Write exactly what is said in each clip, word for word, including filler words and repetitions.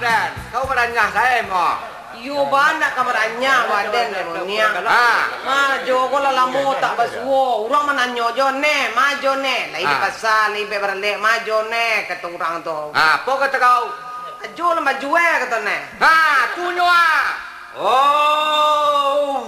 Dan, kau beranyah saya mau. Yo banyak kamarnya badan lemnya. Ah, Ma jo ko la lamu tak basuo. Urang mananyo jo ne, ma jo ne. Lai di pasar ni be berle ma jo ne kata orang tu. ah, apa kata kau? Jo la ma jual kata ne. Ah, tu nyoa. Oh.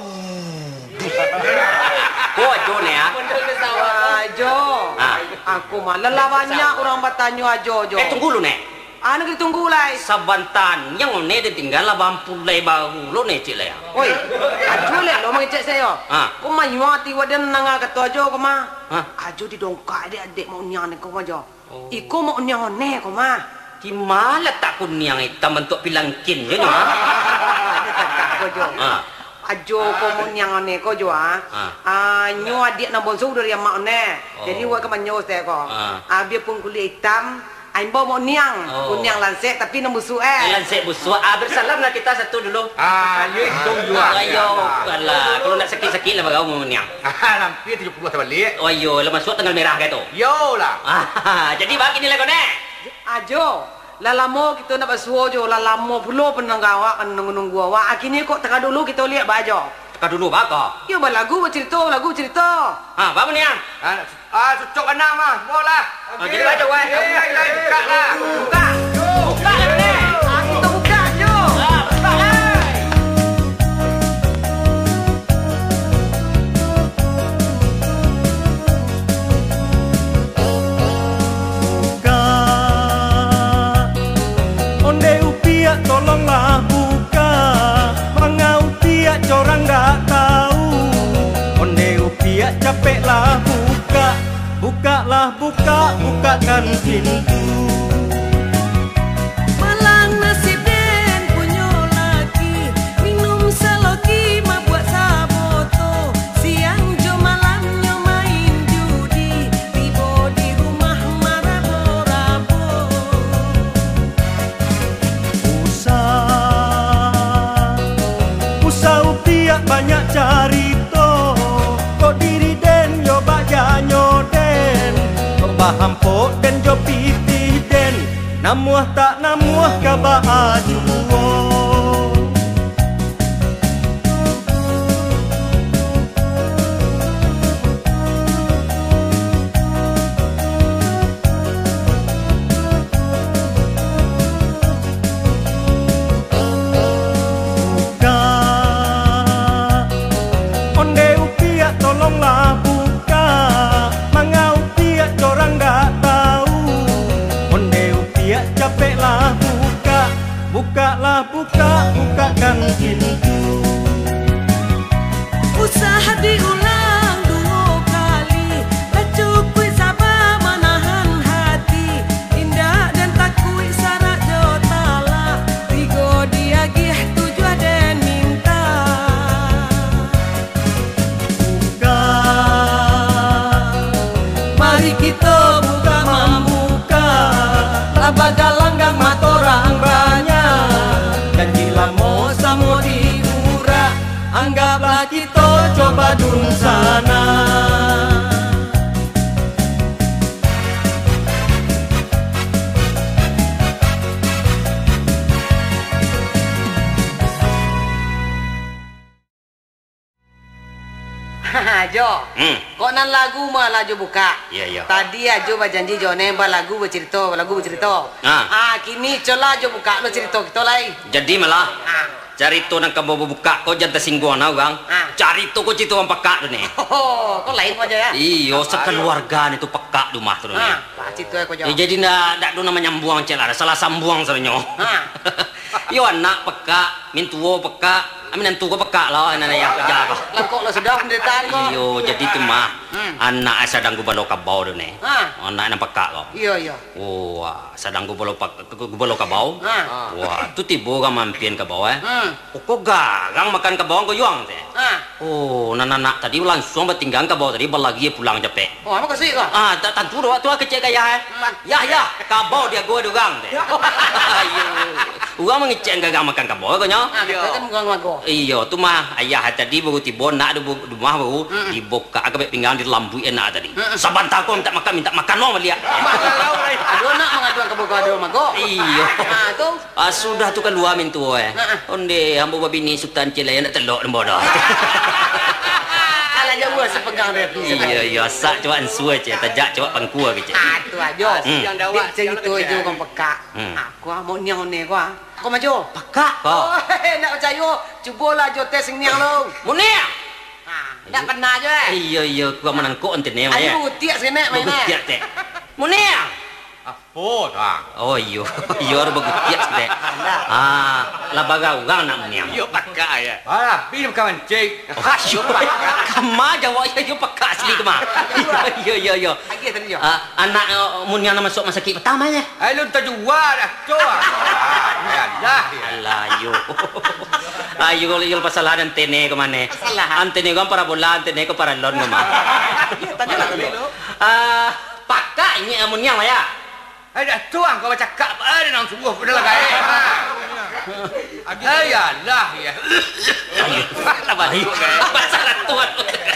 Kau ajo ni ah. Ah jo. Ah. Aku mah lelah banyak orang bertanya jo jo. Eh tunggu lu nek. Anu kita tunggu lah. Sabantan yang ne dia tinggal lah bampulai bahu lo ne cik lah ya. Oi, ajo le lo mengecek saya. Ah. Kau mah yuati wadan nanga kata ajo kau mah. Ah. Ajo di dongkak adik adik mau nyang kau mah jo. Iko mau nyang ne kau mah. Di mana tak kunyang hitam bentuk pilangkin je ni. Ada tak kau jo. Ah. Ajo kau mau nyang ne kau jo ah. Ah, nyo adik nak bonsu dari yang mak ne. Jadi wa kau manyo saya kau. Ah, biar pun kulit hitam. Ain bawa mau niang, oh. Niang lansek tapi nak busuk eh. Lansek busuk. Ah, bersalam lah kita satu dulu. Ah, you hitung juga. Ayo, alah, kalau nak sakit-sakit lah kau mau niang. Ah, hampir tujuh puluh balik. Oh yo, lepas masuk tanggal merah ke tu. Yo lah. Ah, jadi begini lah kau nek. Ajo, lalamo kita nak basuo jo, lalamo pulo penanggawa kan nunggu-nunggu awak. Akhirnya kok teka dulu kita lihat bajo. Teka dulu baka. Yo lagu bercerita, lagu cerita. Ah, apa niang? Ah, ah cucuk enam mah, bola. Ah, jadi baca weh. Eh, eh, buka lah. Buka. Buka lah nek. Ah, kita buka jo. Ah, buka lah. Buka. Onde upia tolonglah buka. Mangau pia corang nggak tahu. Onde upia capeklah buka. Bukalah buka, bukakan pintu. Malang nasib den punya laki. Minum seloki ma buat saboto. Siang jo malamnya main judi. Tiba di rumah marabo-rabo. Usah, usah upia banyak carito. Kok diri den yo bajanyo den. Kok bahampo den jo pitih den. Namuah tak namuah kaba ajuo. Buka. Onde upia tolonglah buka. Mangau upia corang nggak tahu. Onde upia capeklah buka. Bukalah buka, bukakan pintu. Usaha diulang dua kali. Tak cukup sabar menahan hati. Indah dan takui syarat jotala. Tigo diagih tujuh dan minta. Buka. Mari kita buka membuka. Laba galanggang matorang banyak. Janji lamo samo diura. Anggaplah kita coba dun sana. Jo. Hmm. Kok nan lagu mah lagu buka. Ya, ya. Tadi ajo berjanji jo ne ba lagu bercerita, ba lagu bercerita. Ah. Ah, kini cola jo buka lo cerita kita lai. Jadi malah Ah. cari tu nak kau buka kau jangan tersinggung nah bang. Ah. Cari tu kau cerita orang pekak tu ni. Oh, kok lain aja ya? Iyo sekeluarga ni tu pekak rumah tu ni. Ah, pak cerita aku jo. Ya, jadi nak nak tu nama nyambuang celah, salah sambung sebenarnya. Ah. Yo anak pekak, mintuo pekak, amin nantu kau pekak lah, anak yang kerja kau. Lah kok lo sudah penderitaan kok. Iyo jadi tu mah Hmm. anak sedang gua bawa kabau tu ni. Ah. Anak yang pekak kau. Iya, iya. Wah, sedang gua bawa gua bawa kabau. Ah. Wah, tu tiba kan mampir kabau eh. Hmm. Oh, kau garang makan kabau kau yuang teh. Ah. Oh, nak-nak tadi langsung bertinggal kabau tadi berlagi pulang capek. Oh, apa kasih kok? Ah, tak tentu doa tu kecil kaya eh. Ya, ya, kabau dia gua dugang teh. Ayo. Orang mengecek gagang makan kabau kau nya. Ah, kita kan bukan mago. Iya, tu mah ayah tadi baru tiba nak di rumah baru dibuka agak pinggang di lambu enak tadi. Saban takut minta makan minta makan orang dia. Aduh nak mengaduan ke Bogor kau ada mago. Iya. Ah tu. Ah sudah tu kan dua min tu eh. Onde hamba babi ni sultan cilai nak telok lembodo. Alah jauh sepegang dia. Iya iya sak coba ansua je tajak coba pangkua ke je. Ah tu aja. Yang dawat. Cerita je kau pekak. Aku mau nyang ni kau. Kau maju. Pakak kau. Oh, nak percaya. Cubalah jo tes nyang lu. Munia. Ha, tak pernah je eh. Iya iya gua menangkuk ente ni mah ya. Aduh, tiak sekena main eh. Tiak teh. Munia. Apa dah? Oh iyo, iyo ada bagus tiak teh. Ah, lah baga urang nak munia. Yo pakak ya. Alah, pi kawan cek. Asyik kama jawab ya yo pakak asli kema. Iya iya iya. Lagi tadi jo. Ah, anak munia nak masuk masa sakit pertama ya. Ai lu terjual dah, coba. Ya dah. Alah yo. Ayo kalau yo pasal ada antene ke mana? Antene kan para bola, antene ke para lon ke mana? Tanya lah tadi lu. Ah, pakak ini munia mah ya. Ai dah tuang kau cakap ada nang sungguh pada lagai. Ai ya lah ya. Lah balik. Pasal tuan.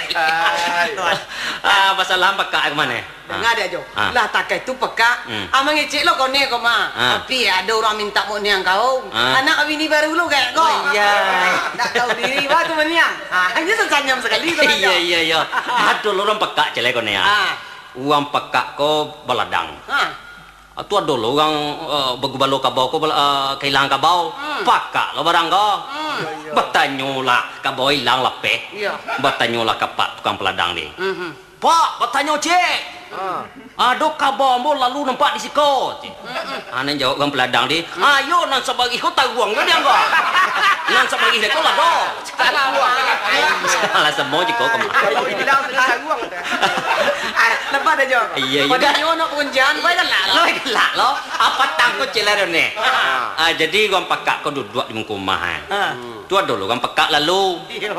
Ah, pasal lam pakak ke mana? Dengar dia jo. Ah. Lah takai tu pekak. Amang ngecek lo kau ni kau mah. Ah. Tapi ada orang minta mau niang kau. Ah. Anak bini baru lu kayak kau. Oh, iya. Tak tahu diri wah tu meniang. Ah, hanya senyum sekali tu. Iya iya iya. Aduh orang pakak celek kau ni ya. Ah. Uang pakak kau baladang. Ha. Tu ada lo orang uh, begubalo kabau ko uh, kehilangan kabau. Hmm. Pakak lo barang ko. Hmm. Bertanya lah kabau hilang lepe. Iya. Bertanya lah kapak tukang peladang ni. Mhm. Pak, bertanya cik. Ah. Aduh kabau mo lalu nampak di siko. Mhm. Anak jawab orang peladang ni. Hmm. Ayo nan sabagi ko taguang ko dia ko. Nan sabagi dia ko lah do. Salah semua je ko kemana. Bilang sudah taguang dah. Ah, lepas dah jo. Iya, iya. Pada nyono punjan, bae dah lah. Lo gelak lo. Apa takut celera ni? Ah, jadi orang pakak kau duduk di muka rumah. Ah. Tu ada lo orang pakak lalu. Iya.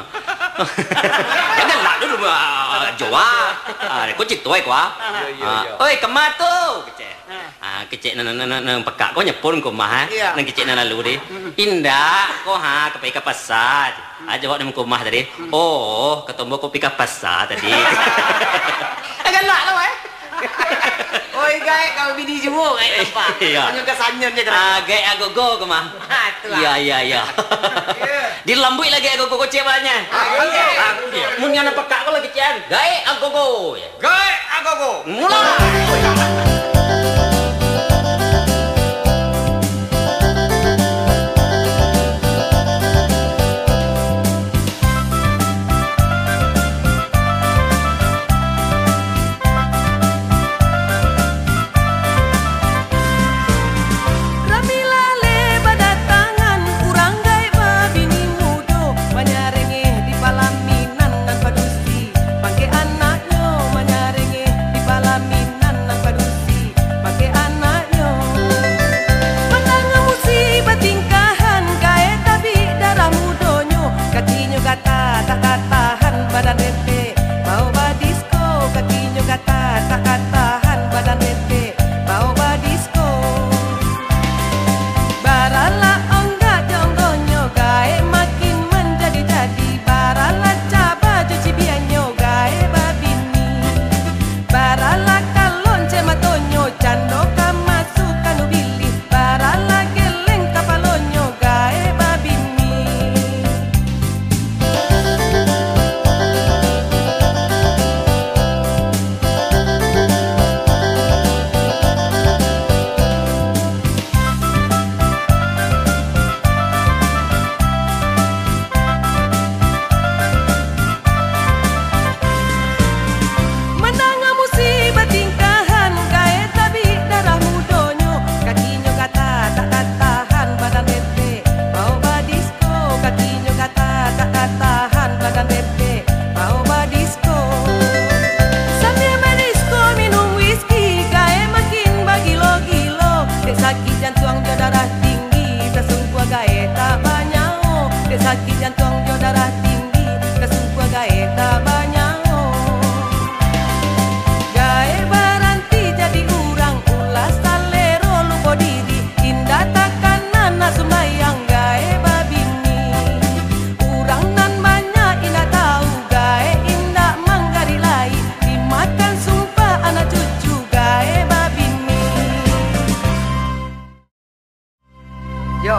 Jangan lah dulu Jawa. Ah, kau cerita kau ah. Oi, kemana tu? Kecek. Ah, kecek nan nan nan pakak kau nyepun kau mah. Nan kecek nan lalu deh. Indah, kau ha ke pergi ke pasar. Ah, jawab di muka rumah tadi. Oh, ketemu kau pergi ke pasar tadi. Jangan lah lo eh. Oi guys, kau bini semua kat tempat. Iya. Hanya kesanyan je Ah, gay agogo ke mah? Ha, tu lah. Iya iya iya. Di lambui lagi agogo kecil banyak. Mun yang pekak kau lagi cian. Gay agogo. Gai, aku go. Mulai. Anaknya menyarenge di palaminan nan padusi.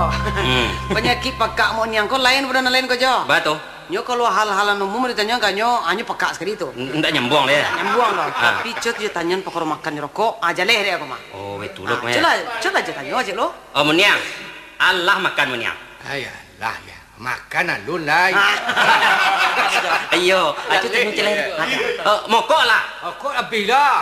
Hmm. Penyakit pekak mo niang ko lain pada lain ko jo. Batu. Nyo kalau hal-hal umum ditanya kan nyo hanya pekak sekali itu. Ndak nyambung dia. Nyambung loh. Ah. Tapi cek je tanya pakor makan rokok aja leh dia aku mah. Oh, betul loh. Coba coba je tanya aja lo. Oh, meniang. Allah makan meniang. Ayalah ya. Makan alun lah. Ayo, acu tu celeh. Oh, mokok lah. Oh, kok habis dah.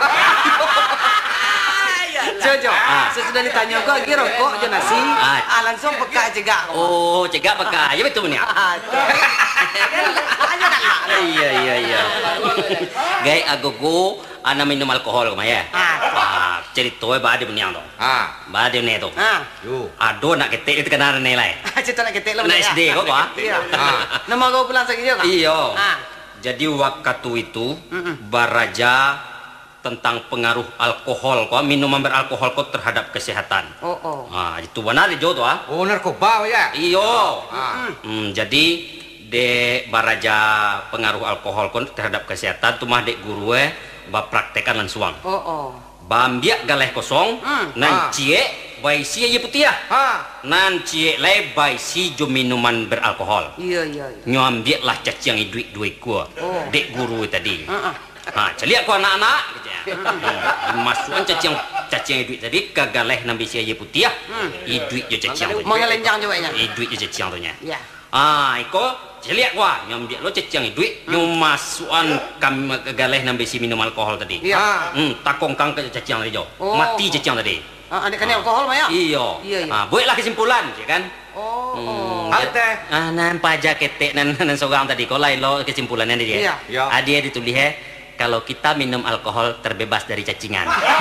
Jojo, Ah. sesudah ditanya kok lagi rokok je nasi, Ah. ah, langsung pekak cegak. Oh, cegak pakai. Ya betul meniang. Ah, tu. Kan aja dah lah. Iya, iya, iya. Gay agogo ana minum alkohol kau ya. Ah. Ah, cerita ba dia meniang tu. Ah, Ba dia ne tu. Ah, yo. Ado nak ketek itu kena nilai. cerita nak ketek lo. Nak S D kau kau. Iya. Ah. Nama kau pulang sakit juga? Iya. Ah. Jadi waktu itu baraja tentang pengaruh alkohol kau minuman beralkohol kau terhadap kesehatan. Oh, oh. Ah, itu benar jo tu ah. Oh, narkoba ya. Iyo. Ah. Hmm, jadi de baraja pengaruh alkohol kau terhadap kesehatan tu mah dek guru eh ba praktekan langsung. Oh, oh. Bambiak galeh kosong Hmm. nan Ah. cie bai si ye putih. Ha. Nan cie lai bai si jo minuman beralkohol. Iya, iya, iya. Nyo ambil lah caciang duit duit gua. Oh. Dek guru tadi. Ah, ah. Ha, celiak ko anak-anak gitu ya. Hmm, Masukkan caciang caciang duit tadi ke galeh nambi sia ye putih. I duit je caciang tu. Mengelenjang juga nya. I duit je caciang tu nya. Ya. Ah, iko celiak gua nyambil lo caciang duit nyo masukkan kam ke galeh nambi si minum alkohol tadi. Iya. Hmm, takong kang ke caciang tadi jo. Oh. Mati caciang tadi. Ah, adik kan alkohol mah ya? Iyo. Iya, iya. Ah, buatlah kesimpulan, ya kan? Oh, oh. Ate. Ah, nan pajak ketek nan nan seorang tadi kau lain lo kesimpulannya dia. Iya. Ya. Ah, dia ditulis he, kalau kita minum alkohol terbebas dari cacingan.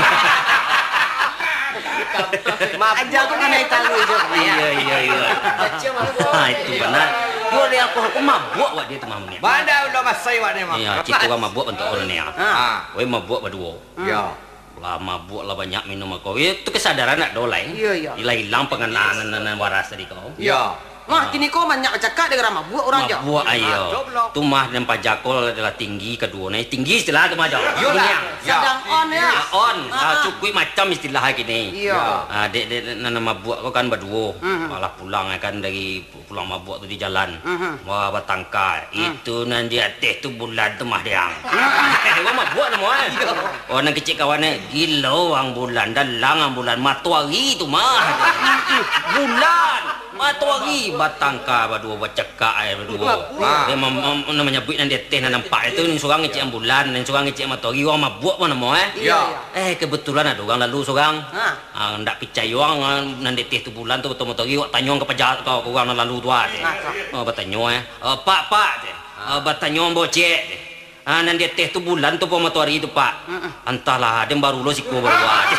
Maaf aja aku kan Itali juga. Iya iya iya. Ah, itu benar. Dia ada alkohol kau mabuk wak dia tu mamnya. Banda udah masai wak ni mah. Iya, cita orang mabuk untuk orang ni. Ah. Wei mabuk berdua. Ya. Lah mabuk lah banyak minum alkohol. Itu kesadaran nak dolai. Iya, iya. Hilang hilang pengenalan nan waras tadi kau. Ya. Wah, kini kau banyak cakap dengan mabuk orang je. Mabuk ayo. Goblok. Tu mah dan pajakol adalah tinggi kedua ni. Tinggi istilah tu mah jo. Yolah. Ya. Sedang on ya. Ya, on. Ah. Ah, cukui macam istilah gini. Iya. Ah, dek dek nana mabuk kau kan berdua. Mhm. Malah pulang kan dari pulang mabuk tu di jalan. Mhm. Wah, batangka. Itu nan dia teh tu bulan tu mah dia. Wah, mabuk tu mah. Oh, nan kecil kawannya gila ang bulan dan lang ang bulan matuari tu mah. Bulan. Matuari batangka berdua bacaka ai berdua. Ah. Dia mem- mem- namanya buit nan dia teh nan nampak itu ni seorang ngecek ang bulan, dan seorang ngecek matuari orang mabuk mana mo eh. Ya. Eh kebetulan ada orang lalu seorang. Ha. Ah, ndak percaya orang ah, nan deteh tu bulan tu betul betul awak tanya ke pejabat kau ke orang lalu tu ah. Oh bertanya eh. Oh, pak pak je. Oh, bertanya bocek je. Ah nan dia teh tu bulan tu pun matahari tu pak. Entahlah dia baru lo siku baru aja.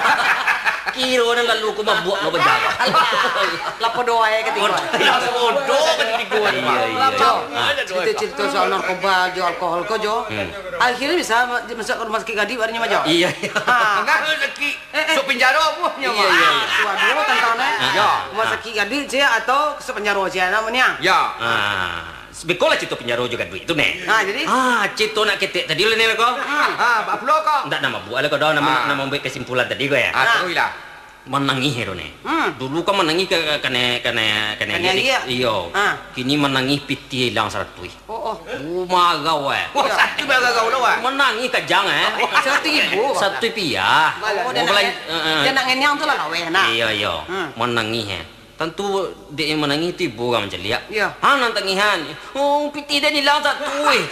Kira nan lalu ku mabuk lo pejabat. Lapor doa ya ketiga. Bodoh kan di gua. Iya iya. Cerita-cerita soal narkoba, jo alkohol kau jo. Akhirnya bisa masuk ke rumah sakit Gading barunya mah jo. Iya. Ha. Enggak rezeki. Sok penjara buahnya Iya mah. iya. Suatu tentangnya. Ya. Rumah sakit Gading je atau sepenjara je namanya. Ya. Ah, sebekola cito penjara juga duit tu ne. Nah, jadi Ah, cito nak ketek tadi le ne kau. Ah, bak pulau kau. Ndak nama buat lah kau dah nama Ah. nama ambil kesimpulan tadi kau ya. Ah, terus lah. Menangis hero ni. Hmm. Dulu kan menangis ke kena kena kena Kena dia. Iyo. Ah. Kini menangis piti hilang satu. oh oh. Rumah kau eh. Wah, satu baga kau lah. Menangis kejang eh. Satu ibu. Satu pia. Oh, dia nak belanja- eh, eh. dia nak ngenyang tu lah lawe nah. Iya iya. Hmm. Menangis eh. Tentu dia yang menangis itu ibu orang macam lihat. Iya. Ha nang tangihan. Oh piti dia hilang satu eh.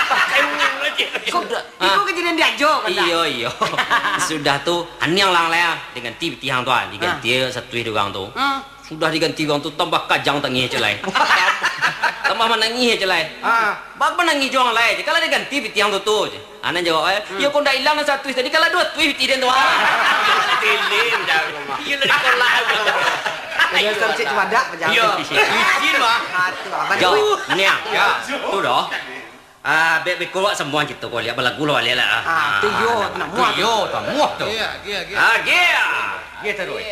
Sudah. Itu kejadian dia jo kan. Iya iya. Sudah tu hanyang lang lah dengan ti piti hang tu ah, diganti satu dia orang tu. Hmm. Sudah diganti orang tu tambah kajang tangi celai. Tambah menangis celai. Ah. Bag menangis orang lain. Kalau diganti piti hang tu tu je. Anak jawab eh, ya kau dah hilang satu tadi kalau dua tu piti dia tu ah. Telim dah rumah. Iya lah sekolah. Dia tercik wadak pejabat. Ya. Izin mah. Atu apa Jauh, ni? ni ah. Ya. Tu dah. Ah, be be kau semua kita kau lihat balagu lah lihat lah. Ah, tu yo nak muat. Yo, tak muah tu. Iya, iya, iya. Ah, yeah. Gitu terus.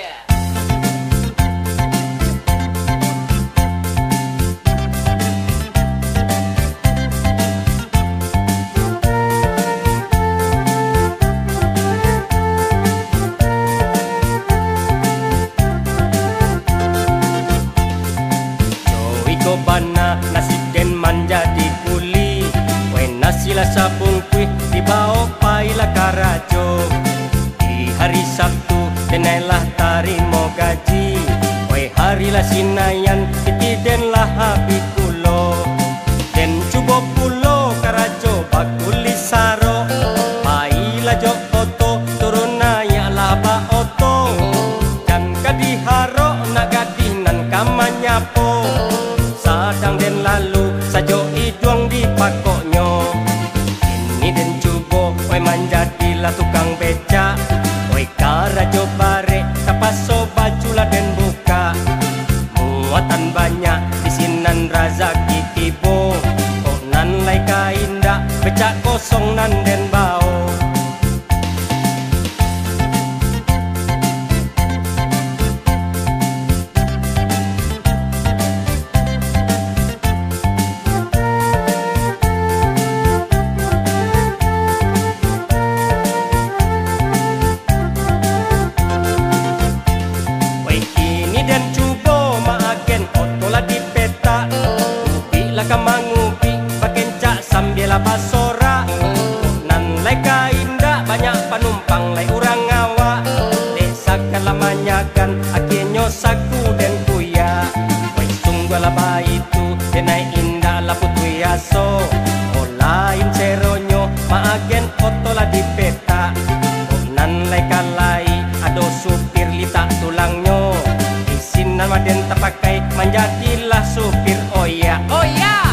sabung kuih dibawa paila karajo. Di hari Sabtu denailah tarimo gaji. Oi harilah sinayan itiden lah habi kulo. Den cubo pulo karajo bakuli saro. Paila jok oto turun naya laba oto. Dan kadiharo nak gadinan kamanyapo. Sadang den lalu sajo iduang di pakoknyo. Ini den cubo oi manjadilah tukang beca. Oi karajo bare tapaso bajulah den buka. Muatan banyak disinan razaki tibo. Kok nan lai kainda becak kosong nan den bau. Kamangupi pakencak sambil basora. Nan lai kainda banyak penumpang lai urang ngawa. Desa kalamanyakan akhirnya saku den kuya. Wai sungguh lah baitu denai indah lah putu yaso. Oh lain seronyo maagen foto lah di peta. Oh nan lai kalai ado supir litak tulangnya. Isinan maden tapakai menjadilah supir oh ya oh ya.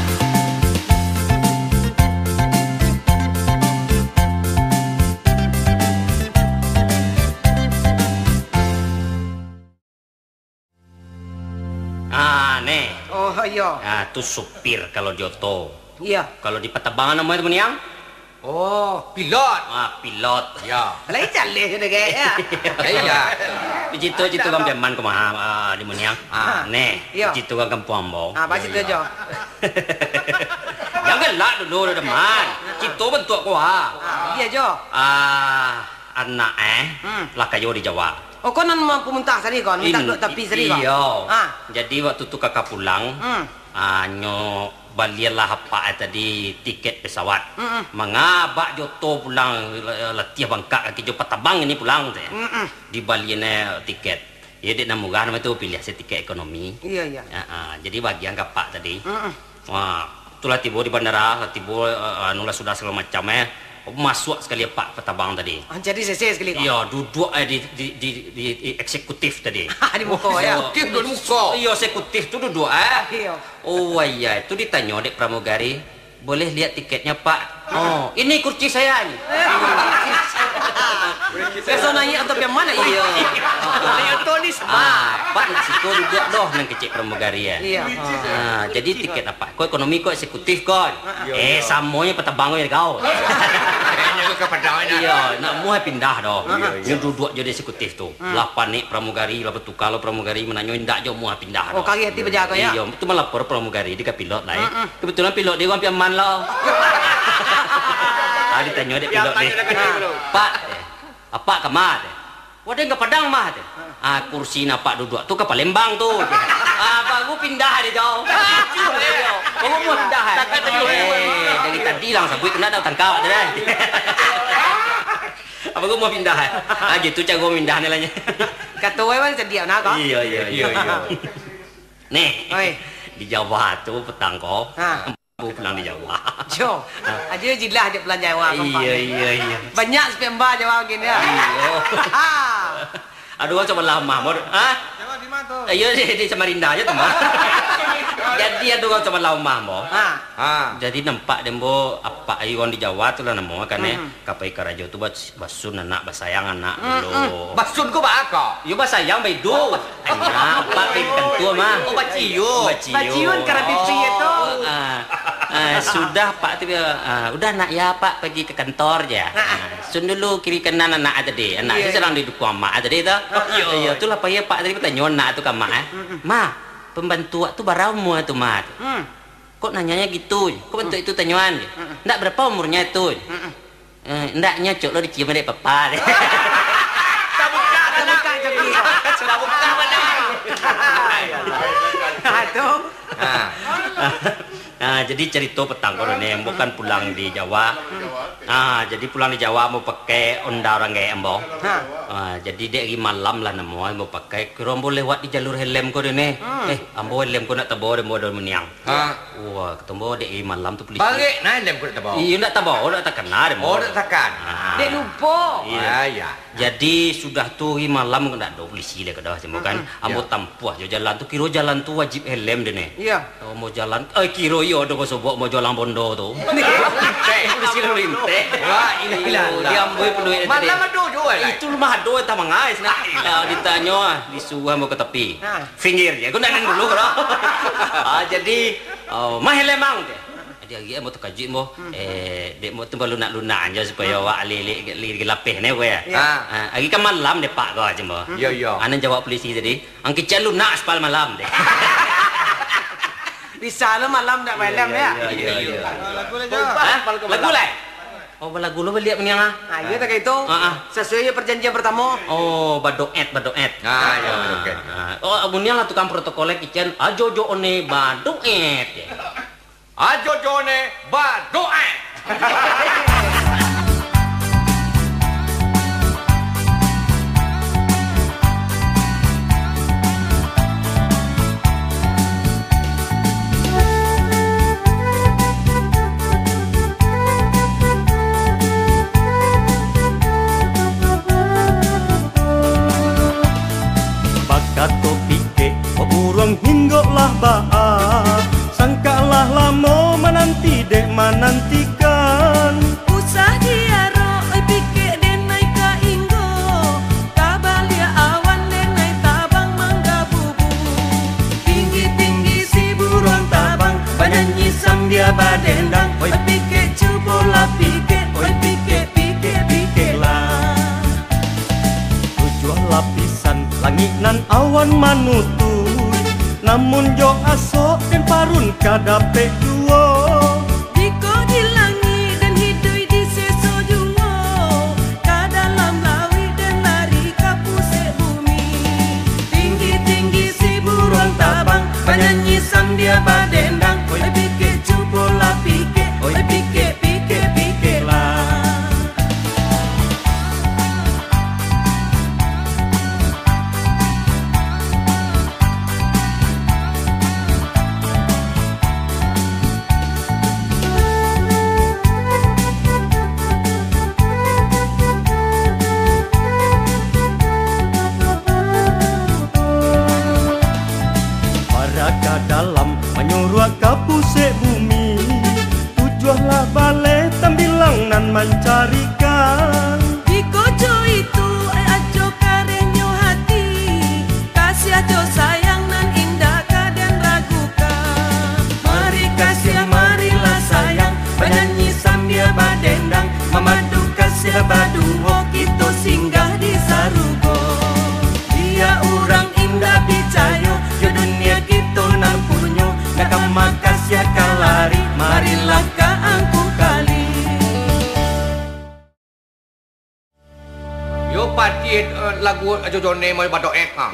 Oh iya. Nah, itu supir kalau Joto. Iya. Kalau di Petabangan namanya teman yang? Oh, pilot. Ah, pilot. Ya. Lai jaleh sudah kayak. Iya. Di situ situ kan peman ke maha di Meniang. Ah, nih. Di situ kan kampung Ambau. Ah, pasti tu jo. Jangan lah dulu teman. Situ bentuk kau ah. Iya jo. Ah, anak eh, lah kayu di Jawa. Oh, kau nan mampu muntah sari kau, minta duk tapi sari kau. Iya. Ah. Jadi waktu tu kakak pulang, Hmm. ah nyo balialah apa tadi tiket pesawat. Mm -mm. Mengabak Joto pulang letih bangkak kaki jo Patabang ini pulang teh. Mm -mm. Di baliannya tiket. Ya dia nak murah nama tu pilih saya tiket ekonomi. Iya iya. Ah, ah, jadi bagian kapak tadi. Mm -mm. Wah, itulah tiba di bandara, tiba uh, anu lah sudah segala macam eh. Masuk sekali Pak Petabang tadi. Ah, jadi sese sekali kau. Iya, duduk eh, di, di, di, di, di eksekutif tadi. Di muka ya. Eksekutif dulu muka. Iya, eksekutif tu duduk eh. Iya. Oh iya, itu ditanya dek pramugari, boleh lihat tiketnya Pak? Oh, ini kursi saya ni. Personanya atau yang mana? Iya. Yang tulis. Ah, Pak nak situ duduk doh nang kecik pramugari ya. Iya. Ah, jadi tiket apa? Kau ekonomi kau eksekutif kau. Eh, samonya Petabang ya kau. Kayaknya ke Padang ni. Iya, nak mau pindah doh. Dia duduk jadi eksekutif tu. Lah panik pramugari, lah bertukar lah pramugari menanyo ndak jo mau pindah. Oh, kaki hati berjaga ya. Iya, itu melapor pramugari di pilot lah. Kebetulan pilot dia orang piaman lah. Ah, ditanya dia pilot ni. Pak, apa kamar? Wadah enggak Padang mah teh. Ah, kursi nak duduk tu ke Palembang tu. Ah, baru pindah dia jauh. Baru mau pindah. Eh, dari tadi lang sabui kena dah tangkap dah. Apa gua mau pindah? Ah, gitu cara gua pindah ni lah nya. Kata wae sedia nak kau. Iya, iya, iya, iya. Nih. Oi. Di Jawa tu petang kau. Ha. Aku pulang di Jawa. Jo. Aja jilah aja pulang Jawa. Iya, iya, iya. Banyak sepemba Jawa gini ya. Iya. Aduh, coba lama, Mor. Hah? Jawa di mana tu? Iya, di, di Samarinda aja, teman. Jadi aduh coba lama, Mo. Ha. Ah. Jadi nampak dembo apa ayuan di Jawa tu lah namo kan eh. Kapai karajo tu bas basun anak basayang anak dulu. Basun ko ba ako? Yo basayang bay do. Anak apa pinkan tua mah. Oh, baciyo. Baciun karena pipi itu. Ah, ah, sudah Pak tu ah, udah nak ya Pak pergi ke kantor ya. Ah, sun dulu kiri kanan anak tadi. Anak tu sedang didukung mak tadi tu. Iya, itulah Pak ya Pak tadi bertanya anak tu ke mak eh. Ma, pembantu tu baramu tu mak. Hmm. Kok nanyanya gitu? Kok bentuk itu tanyaan? Ndak berapa umurnya itu? Eh, ndaknya cok lo dicium dari papa. Buka, buka jadi. Sudah buka mana? Ha tu. Ah. Nah, jadi cerita petang kono ne bukan pulang di Jawa. Ah, jadi pulang di Jawa mau pakai onda orang kayak embo. Ah, jadi dek malam lah namo mau pakai kerombo lewat di jalur helm kono ne. Eh, ambo helm ko nak tabo de modal meniang. Ah. Wah, ketemu dek malam tu polisi. Balik nah helm ko tabo. Iya nak tabo, nak tak kena de. Oh, nak takkan. Dek lupa. Iya. Ya. Jadi sudah tu malam kena ada polisi le kedah semua kan. Ambo tampuah jo jalan tu kira jalan tu wajib helm de ne. Iya. Oh, mau jalan eh kira yo ada sobok mau jalan bondo tu. Polisi lalu inte. Wah, ini Iya, dia ambil peluit tadi. Malam ada jual. Itu rumah ado tak mangais nak. Lah ditanya disuruh mau ke tepi. Ha. Pinggir je. Aku nak nang dulu kalau. Ah jadi oh mah lemang dia. Dia lagi mau terkajut mo eh dek mau tembal lunak-lunak aja supaya awak li li lapih ne kowe ya. Ah, lagi kan malam dek pak kau aja mo. Ya ya. Anan jawab polisi tadi, ang kecil lunak spal malam dek. Di sana malam tak malam ya. Iya iya. Lagu lah Lagu lah. Oh, lagu lo beliak meniang ah. Ah, iya tak itu. Sesuai perjanjian pertama. Oh, badoet, badoet. Ah, ya, badoet. Oh, abunya lah tukang protokolnya kitchen. Ajo jo one badoet. Ajo jone badoet. Kato pike, burung hinggoklah baat. Sangkalah lama menanti dek menantikan. Usah diaro oi pike denai ka inggo. Kabalia awan denai tabang mangga bubu. Tinggi-tinggi si burung tabang, banyanyi sam dia badendang. Oi pike cubola pike, oi pike pike pike lah. Tujuh lapisan langit nan awan manutui, namun jo asok dan parun kadapek duo. Diko dilangi dan hidui di seso juwo. Ka dalam lawi dan lari ka pusat bumi. Tinggi-tinggi si burung tabang, banyanyi sam dia badendang. Oi pike cubola pike, oi pike pike pike lah. Dalam menyuruh ke pusat bumi, tujuanlah balik tambilang nan mencarikan. Di kojo itu eh ajo karenyo hati, kasih ajo sayang nan indah kaden ragukan. Mari kasih marilah sayang, penyanyi sambil badendang, memadu kasih baduho kita singgah di sarugo. Dia orang indah picayo, di dunia kita nampunyo, nakam makasih kalari, marilah ka angku kali. Yo pati lagu ajo jone mau badoet ha.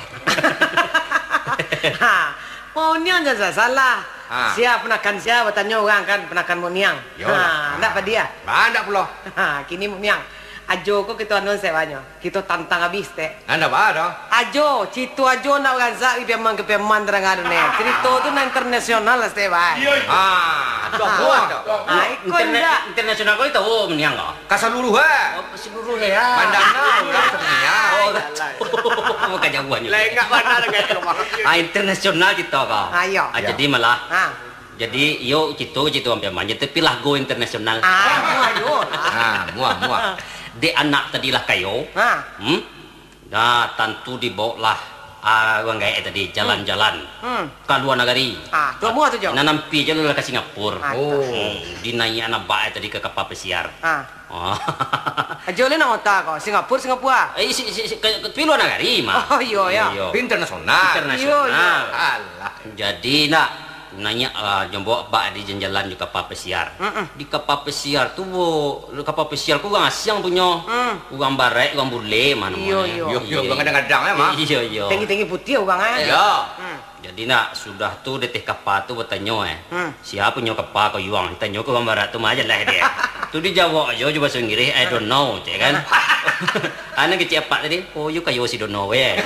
Ha. Mau niang jangan salah. Ha. Siap penakan siapa tanya orang kan penakan mau niang. Yo. Ha, ndak apa dia? Mana pula? Ha, kini mau niang. Ajo ko kita anon sewanya. Kita tantang habis teh. Anda apa Ajo, citu ajo nak orang zak ipi mang kepi man terang ada ne. Cerita tu na internasional lah teh bai. Ah, dah buat dah. Ah, ikut ndak. Internasional kau itu oh meniang kau. Kasaluruh ha. Oh, seluruh ya. Mandana orang semuanya. Oh, bukan jagoannya. Lain enggak mana dengan rumah. Ah, internasional kita kau. Ayo. Ah, jadi malah. Ha. Jadi yo citu citu hampir manja tapi lah go internasional. Ah, mu ayo. Ah, muah muah. De anak tadilah kayo. Ha. Hmm? Nah, tentu dibawalah ah orang gaya tadi jalan-jalan. Hmm. Ke luar negeri. Ah, tu mu tu jo. Nanampi je ke Singapura. Ah, Oh. Hmm, dinaik anak baik tadi ke kapal pesiar. Ha. Oh. Ajo le nak otak ko. Singapura, Singapura. Eh, si, si, si, ke, ke luar negeri mah. Oh, iya, ya. Iya. Internasional. Internasional. Iya, Alah. Jadi nak nanya uh, jombo bak di jalan di kapal pesiar. Mm-mm. Di kapal pesiar tu bo, kapal pesiar ku orang Asyang punya. Mm. Orang barat, orang bule mana mana. Yo yo. Yo yo kadang-kadang ya, Mak. Iya iya. Tinggi-tinggi putih orang eh. Ya. Hmm. Jadi nak sudah tu detik kapal tu bertanya eh. Hmm. Siapa punya kapal kau yuang? Tanya ke orang barat tu mah ajalah dia. Tu dia jawab aja bahasa Inggeris, I don't know, cik kan. Anak kecil apa tadi? Oh, you kayo si don't know eh.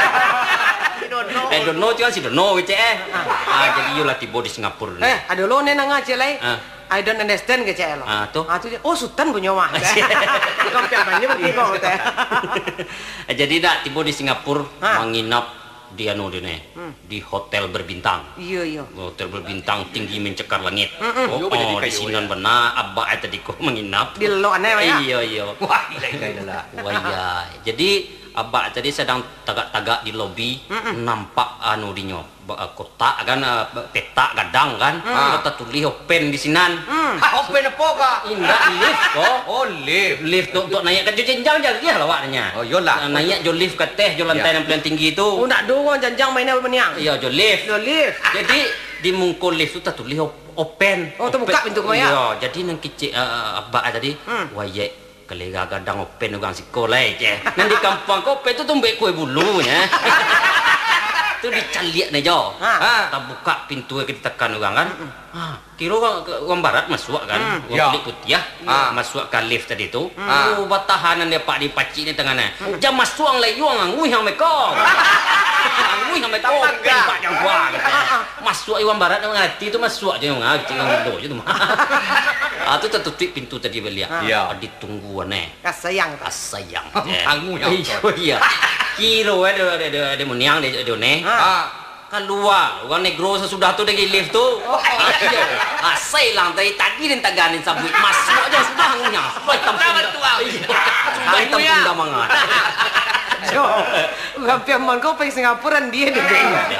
I don't know tu kan si don't know cik eh. Ah jadi you lah tiba di Singapura ni. Eh, ada lo ni nang aja lai. I don't understand ke cik lo. Ah tu. Ah tu dia. Oh, Sultan punya mah. Kau piamanya berarti kau teh. Jadi nak tiba di Singapura menginap di anu dia ni, hmm. di hotel berbintang. Iya iya. Hotel berbintang tinggi mencekar langit. Mm-mm. Oh, oh di sini benar abah tadi kau menginap. Di lo aneh ya. Iya iya. Wah, gila lah. Wah iya. Jadi abah tadi sedang tagak-tagak di lobi. Mm-mm. Nampak anu dinyo kotak kan peta gadang kan. Mm. Kita tulis open di sinan. Mm. Ah, open apa kak? Indah lift kok. Oh lift. Lift untuk, untuk naik ke jenjang je dia lawaknya. Oh yolah. Naik jo lift ke teh jo lantai yang paling tinggi tu. Oh nak dorong jenjang mainnya bermeniang. Iya jo lift. Jo lift. Jadi di mungkul lift tu tak tulis open. Oh terbuka pintu kemaya. Iya, jadi nang kecil uh, abak tadi. Hmm. Wayek kelega gadang open orang sikolai je. Nang di kampung kau open tu tumbek kue bulunya. Tu dicaliak ni jo. Ha, tak buka pintu kita tekan orang kan. Ha, kira orang, orang barat masuk kan. Mm. Orang kulit putih ya. Ha. Masuk ke lift tadi tu. Mm. Oh, batahanan dia pak di pacik ni tengahnya. Mm. Jam masuk ang layuang ang ngui hang mekong. Ngui hang mekong pen pak jang gua. Masuk orang barat orang hati tu masuk je orang ngajik orang do je tu. Ah tu tertutup pintu tadi belia. Ya, ditunggu aneh. Kasayang. Kasayang. Anggu yang. Iya. Kilo ada ada ada ada muniang ada ada ne. Keluar orang negro sesudah tu dari lift tu. Ah, saya lang dari tadi dan taganin sabut masuk aja sudah ngunya. Sudah tampung dah. Sudah tampung dah mangat. Jo, orang Piaman kau pergi Singapura dia ni.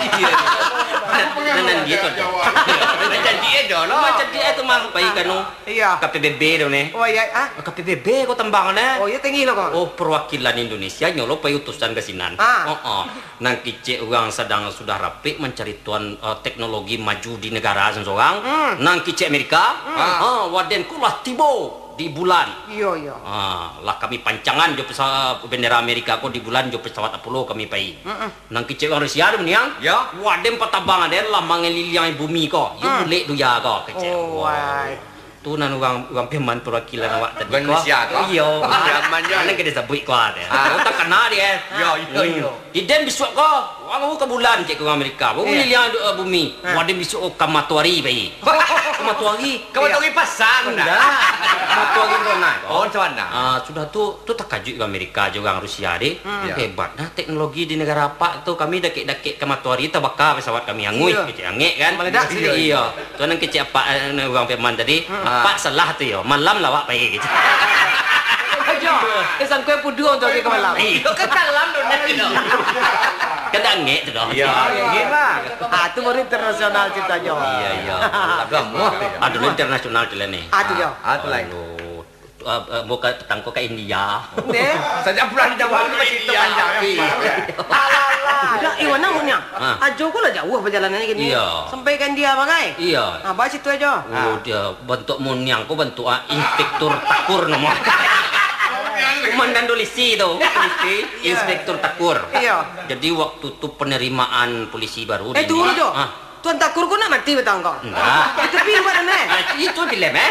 Nan dia tu. Macam dia dah lah. Macam dia tu mah pergi kanu. Iya. K P B B tu ni. Oh iya ah. K P B B kau tembang ne. Oh iya tinggi lo kau. Oh perwakilan Indonesia nyolo pergi utusan ke sinan. Oh oh. Nang kicik orang sedang sudah rapi mencari tuan uh, teknologi maju di negara seorang. Mm. Nang kicik Amerika. Mm. Ah waden kulah tibo di bulan. Iya iya. Ah lah kami pancangan jo pesawat bendera Amerika ko di bulan jo pesawat Apollo kami pai. Mm -mm. Nang kicik orang Rusia tu niang. Ya. Waden patabang ada lah mangeliliang bumi ko. Yu mm. lek duya ko kicik. Oh wai. Tu nan orang orang Piaman perwakilan awak tadi ko. Indonesia ko. Iya. Piaman je. Ana kena sebut ko ada. Ah tak kenal dia. Ya iya iya. Di den besok ko. Orang ke bulan cik ke Amerika. Baru yeah. Liang uh, bumi. Yeah. Wadah besok oh, kamatuari bayi. Kamatuari. Kamatuari pasang dah. Kamatuari mana? Oh, macam mana? Ah, sudah tu tu tak kajut ke Amerika juga orang Rusia deh. Hmm. Hebat nah teknologi di negara apa tu kami dakik-dakik kamatuari terbakar pesawat kami angui yeah. Kecik angek kan. Meledak iya. Iya. Tu nang kecik apa uh, orang Piaman tadi. Hmm. Pak salah tu yo. Malam lah wak pergi kecik. Jo, kesan kue pudu untuk ke malam. Iya, ke dalam tu nanti. Kadang ngek tu dah. Iya, ngek lah. Ah, tu baru internasional cerita Jo. Iya, iya. Agama. Ada internasional tu lah ni. Ah, tu Jo. Ah, tu lain. Muka petangko ke India. Ne? Saja pulang Jawa tu masih panjang. Alah. Dah, iwana punya. Ajo ko lah jauh perjalanannya gini. Sampai ke India pakai. Iya. Ah, baca situ aja. Oh, dia bentuk muniang ko bentuk inspektur takur nama. Komandan polisi tu, polisi, inspektur takur. Iya. Jadi waktu tu penerimaan polisi baru. Eh tunggu Jo. Tuan takur kau nak mati betang kau? Enggak. Itu pi buat mana? Itu dilem eh.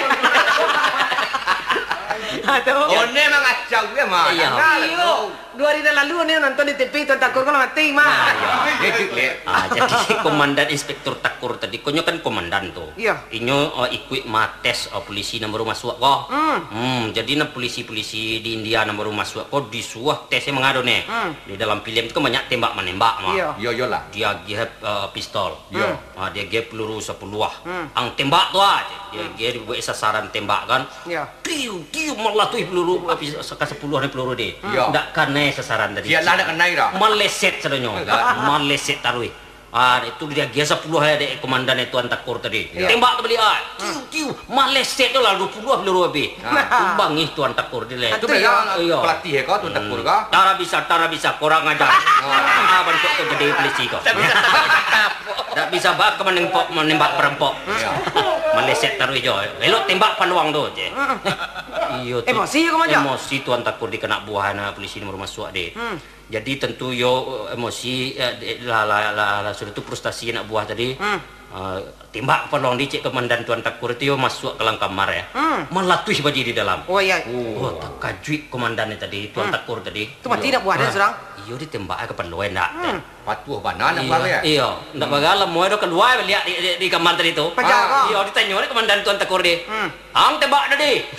Aduh. Oh ni memang acau dia mah. Iya. Dua hari lalu ni nonton di T V tuan takur kau mati mah. Ah, jadi komandan inspektur takur tadi, konyo kan komandan tu. Iya. Inyo uh, ikut mates uh, polisi nombor masuk kau. Hmm. Hmm. Jadi na polisi-polisi di India nombor masuk kau disuah tesnya mengado ne. Hmm. Di dalam film itu kan banyak tembak menembak mah. Iya. Yo yo lah. Dia give uh, pistol. Iya. Ah, dia give peluru sepuluh. Hmm. Ang tembak tu aja. Dia dia buat sasaran tembak kan. Iya. Tiu tiu malah tu peluru ke sepuluh ni peluru dia. Iya. Ndak kena sasaran tadi. Dia lah nak kena ira. Maleset sadonyo. Maleset tarui. Ah, itu dia biasa puluh ya dek komandan itu Tuan Takur tadi. Ya. Tembak tu beli ah. Tiu tiu, maleset tu lah dua puluh peluru habis. Tumbang ih Tuan Takur dia. Itu memang pelatih kau Tuan Takur kau. Tara bisa, tara bisa, korang ajar. Ah, bentuk tu jadi polisi kau. Tak bisa bak ke menembak menembak perampok. Maleset taruh hijau. Elok tembak peluang tu je. Iyo. Emosi kau macam. Emosi Tuan Takur dikena buahana polisi nomor masuk deh. Jadi tentu yo emosi lah lah lah sudah tu frustasi nak buah tadi. Hmm. Uh, tembak peluang dicek komandan Tuan Takur itu yo masuk ke dalam kamar ya. Hmm. Melatih baju di dalam. Oh iya. Oh, tak kajui komandannya tadi Tuan hmm. Takur tadi. Tu mati nak buah dia serang. Iyo ditembak ke peluang nak. Hmm. Patuh banan nak buah ya. Iyo, nak bagalah mau itu keluar lihat di, di, di kamar tadi tu. Ah, iyo ditanya oleh komandan Tuan Takur dia. Hmm. Hang tembak tadi.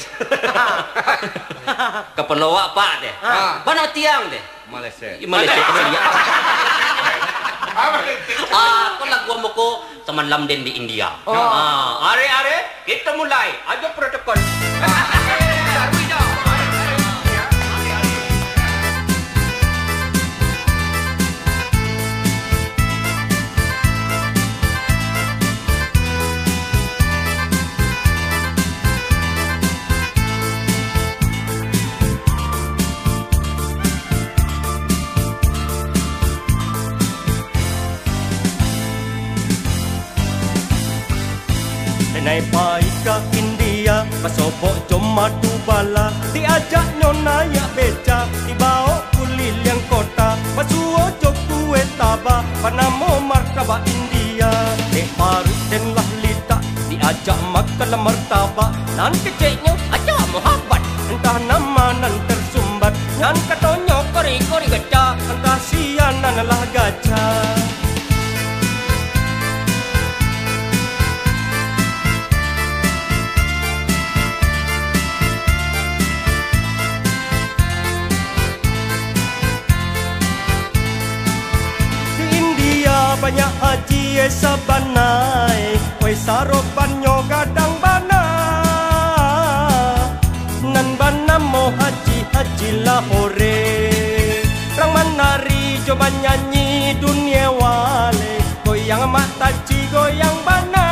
Keperluan apa deh? Mana tiang deh? Malaysia. Malaysia Malaysia. Ah, aku lagu amoko teman lamden di India. Oh. Ah, are are kita mulai. Aja protokol. Naik pai ke India, pasobok cuma tu bala. Diajak nyona ya beca, dibawa kuliling kota. Pasuo joku etaba, panamo markaba India. Dek paru dan lah lita, diajak makan martabak. Nan keceknya aja muhabbat, entah nama nan tersumbat. Nan katonyo kori kori gajah, entah sianan lah gajah. Banyak haji sabanai, oi sarobanyo gadang bana. Nan bana mo haji haji Lahore. Rang menari coba nyanyi dunia wale, goyang mata ci goyang bana.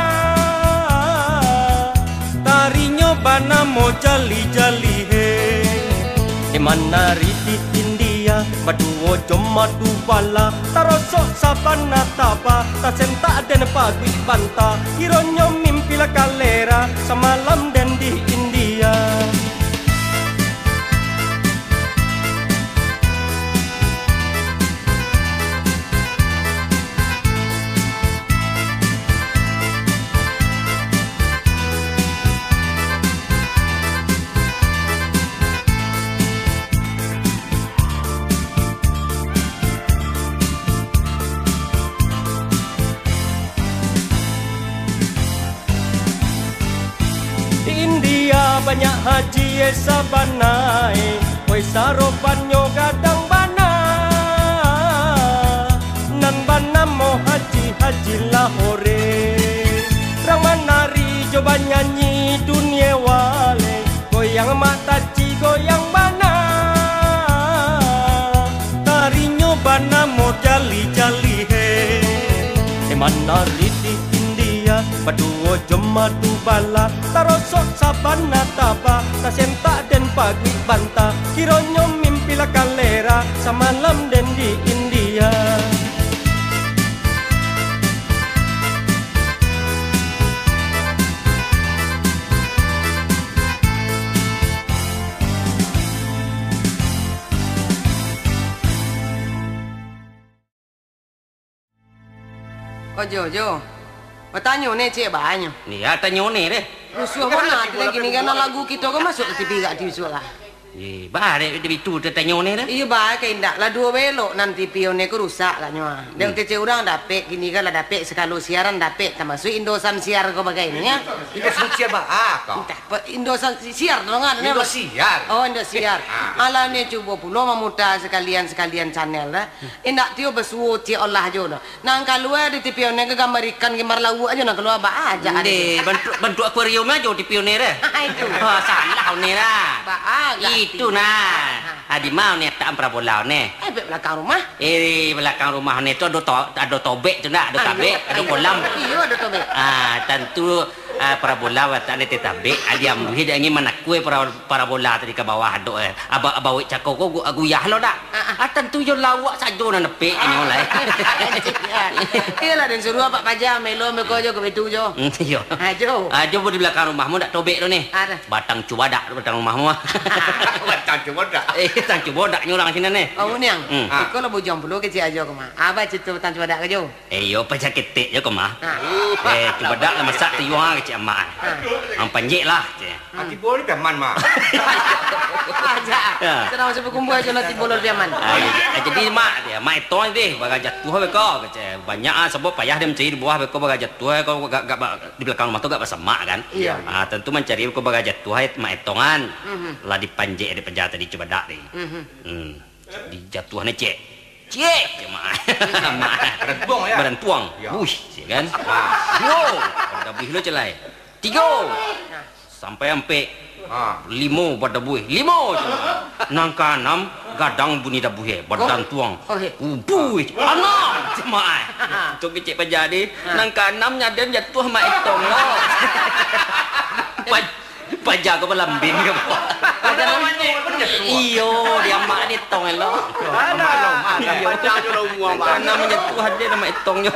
Tarinya bana mo jali jali he. Emanari di India, maduo cuma du bala. Tarosok sabana taba, tak sentak dan pagi banta. Hironyo mimpi la kalera, semalam dan di India. Banyak haji sabanai, oi sarobanyo gadang bana. Nan bana mo haji haji Lahore. Rang menari coba nyanyi dunia wale, goyang mata ci goyang bana. Tarinya bana mo jali jali he. Menari di India, paduo jema tu bala. Tarosok sabana taba, tak sentak dan pagi banta. Kironyo mimpi la kalera, semalam dan di India. Oh Jo Jo, bertanya ni cik banyak. Ni ya tanya ni deh. Rusuh mana lagi ni karena lagu kita kan masuk ke T V kat T V suara. Eh, bah deh di itu tanya ni deh. Iya bah ke indak lah dua belok nanti pionnya ke rusak lah nyoa. Dan kecil orang dapat gini kan lah dapat sekali siaran dapat termasuk Indosat siar kau bagai ni ya. Indosat siar bah kau. Entah, Indosat siar dong kan? Indosiar. Oh Indosiar. Alah ni cuba pulau memutar sekalian sekalian channel lah. Indak tio bersuo cia Allah jo lah. Nang keluar di T V pionnya ke gambar ikan gambar lawu aja nang keluar bah aja. Deh, bentuk bentuk akuarium aja di pionir deh. Itu. Ah, salah ni lah. Baagak. Itu nah. Ah di mau ni tak prabolau ni. Eh, bek belakang rumah. Eh belakang rumah ni tu ada to, ada tobek tu nak, ada tabek, ada kolam. Iya, ada tobek. Ah tentu uh, parabola wa tak ada tabek. Dia ambil dia ingin mana kue para parabola tadi ke bawah ada eh. Aba bawa cakau ko guyah lo dak. Ah tentu yo lawak saja nak nepek ini oleh. Iyalah dan suruh Pak Pajar melo meko jo ke betu jo. Iya. Ha jo. Ah jo di belakang rumahmu dak tobek tu ni. Ada. Batang cubadak belakang rumahmu. Batang cubadak. Eh batang cubadak nyurang sini ni. Oh niang. Hmm. Iko lo bujang puluh kecil aja ke mah. Aba cerita batang cubadak ke jo. Eh yo pajak ketek je ke mah. Ha. Eh cubadak lah masak tiuang kecil amak. Ang panjek lah. Hati boleh beman mah. Aja. Senang sebab kumpul aja nanti bolor biaman. Ah, jadi mak dia, mak itu deh, bagai jatuh beko, kece. Banyak ah sebab payah dia mencari buah beko bagai jatuh, kau gak gak di belakang rumah tu gak bersama kan? Iya. Ah tentu mencari beko bagai jatuh, mak etongan, lah dipanjek di penjara di Cibadak ni. Hmm, di jatuh ni cek. Cek, mak. Mak. Berentuang ya. Berentuang. Wuih, kan? Yo, dah bih lo celai. Tiga. Sampai ampe Ah. limo pada buih limo nangka enam gadang bunyi dah buih badan tuang buih anak cemai tu kecik penjadi nangka enam nyaden jatuh mak etong lo pajak ke belambin ke Pajak namanya iyo dia mak ni tong lo ada. Pajak je lo muang bang. enam jatuh dia nama etongnya